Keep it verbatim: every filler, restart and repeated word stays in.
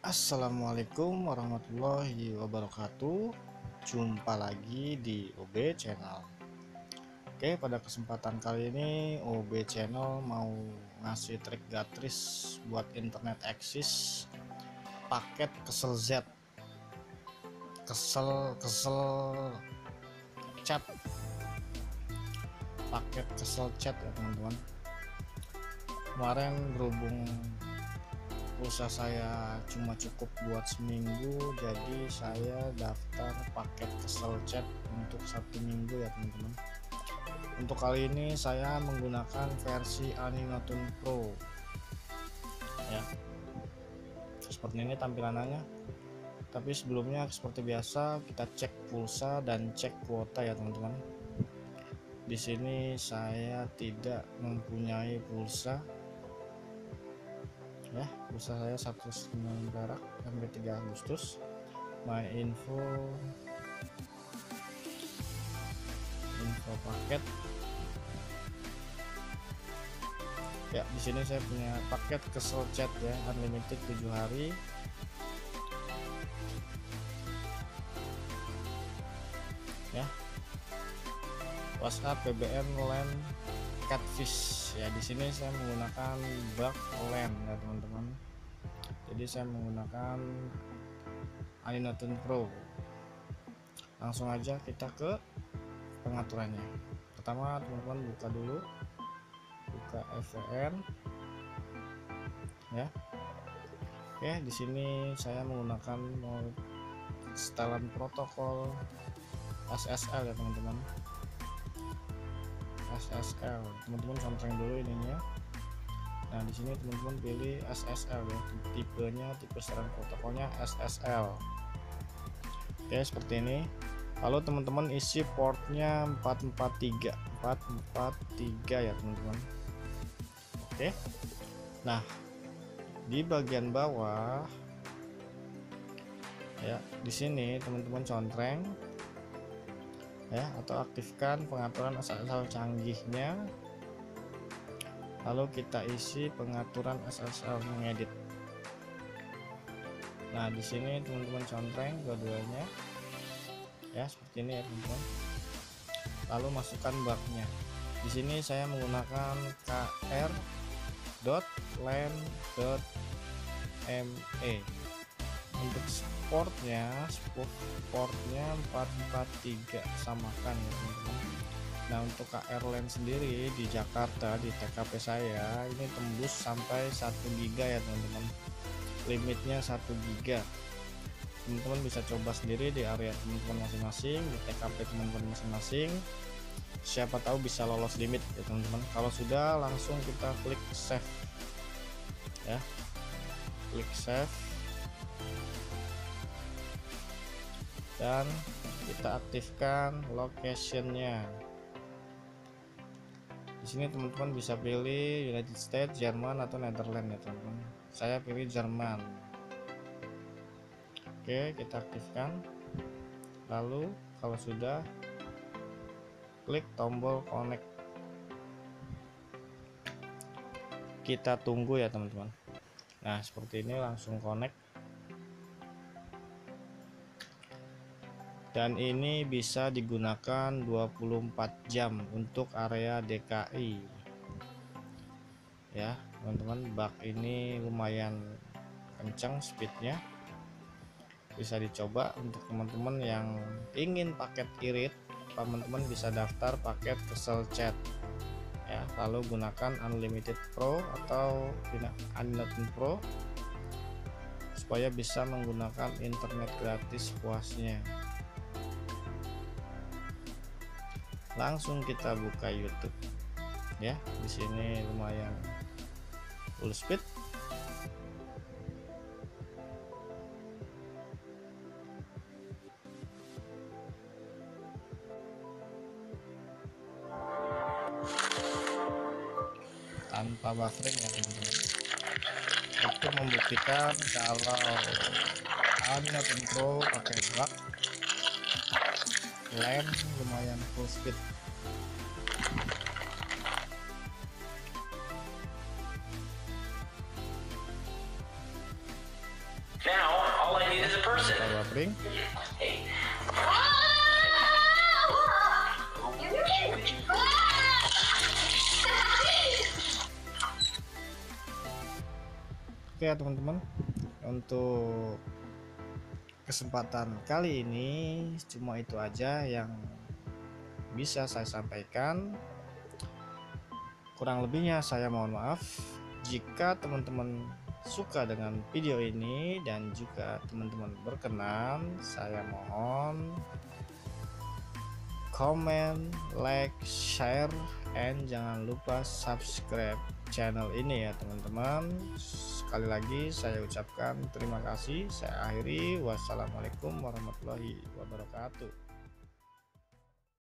Assalamualaikum warahmatullahi wabarakatuh. Jumpa lagi di O B Channel. Oke, pada kesempatan kali ini O B Channel mau ngasih trik gratis buat internet Axis paket kesel Z. Kesel kesel chat. Paket kesel chat ya teman-teman. Kemarin berhubung pulsa saya cuma cukup buat seminggu, jadi saya daftar paket kesel chat untuk satu minggu ya teman-teman. Untuk kali ini saya menggunakan versi Aninotun Pro ya, seperti ini tampilannya. Tapi sebelumnya seperti biasa kita cek pulsa dan cek kuota ya teman-teman. Di sini saya tidak mempunyai pulsa ya, pulsa saya satu sembilan perak sampai tiga Agustus. My info info paket ya, di sini saya punya paket kesel chat ya, unlimited tujuh hari ya, WhatsApp, B B M, LAN, Catfish ya. Di sini saya menggunakan bug LAN ya teman-teman, jadi saya menggunakan Aninotun Pro. Langsung aja kita ke pengaturannya. Pertama teman-teman buka dulu, buka F V N ya. Oke, di sini saya menggunakan setelan protokol S S L ya teman-teman, S S L. Teman-teman contreng dulu ininya. Nah, di sini teman-teman pilih S S L ya, tipenya tipe setelan protokolnya S S L. Oke, seperti ini. Lalu teman-teman isi portnya empat empat tiga empat empat tiga ya teman-teman. Oke, nah di bagian bawah ya, di sini teman-teman contreng ya, atau aktifkan pengaturan S S L canggihnya. Lalu kita isi pengaturan S S L mengedit. Nah, di sini teman-teman contreng dua-duanya ya, seperti ini ya teman-teman. Lalu masukkan bugnya. Di sini saya menggunakan K R dot lan dot me. Untuk portnya portnya empat empat tiga, samakan ya teman-teman. Nah, untuk K R LAN sendiri di Jakarta di T K P saya ini tembus sampai satu giga ya teman-teman. Limitnya satu giga. Teman-teman bisa coba sendiri di area teman-teman masing-masing, di T K P teman-teman masing-masing. Siapa tahu bisa lolos limit ya teman-teman. Kalau sudah, langsung kita klik save ya. Klik save dan kita aktifkan locationnya. Di sini teman-teman bisa pilih United States, Jerman atau Netherlands ya teman-teman. Saya pilih Jerman. Oke, kita aktifkan. Lalu kalau sudah, klik tombol connect. Kita tunggu ya teman-teman. Nah, seperti ini langsung connect. Dan ini bisa digunakan dua puluh empat jam untuk area D K I ya teman-teman. Bug ini lumayan kencang speednya, bisa dicoba. Untuk teman-teman yang ingin paket irit, teman-teman bisa daftar paket kesel chat ya, lalu gunakan Unlimited Pro atau Aninotun Pro supaya bisa menggunakan internet gratis puasnya. Langsung kita buka YouTube ya. Di sini lumayan full speed. Tanpa buffering ya teman-teman. Itu membuktikan kalau Aninotun Pro pakai bug LAN lumayan full speed. Now kita buffering. Oke ya teman-teman, untuk kesempatan kali ini cuma itu aja yang bisa saya sampaikan. Kurang lebihnya saya mohon maaf. Jika teman-teman suka dengan video ini dan juga teman-teman berkenan, saya mohon komen, like, share, and jangan lupa subscribe channel ini ya teman-teman. Sekali lagi saya ucapkan terima kasih. Saya akhiri, wassalamualaikum warahmatullahi wabarakatuh.